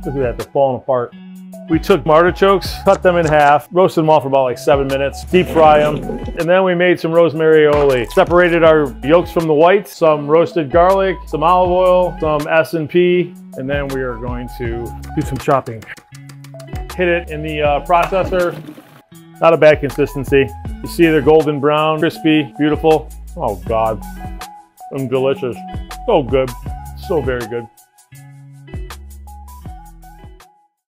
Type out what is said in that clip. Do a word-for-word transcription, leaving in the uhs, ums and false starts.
Look at that, they're falling apart. We took artichokes, cut them in half, roasted them all for about like seven minutes, deep fry them, and then we made some rosemary aioli. Separated our yolks from the whites, some roasted garlic, some olive oil, some S and P, and then we are going to do some chopping. Hit it in the uh, processor. Not a bad consistency. You see they're golden brown, crispy, beautiful. Oh God, I'm delicious. So good, so very good.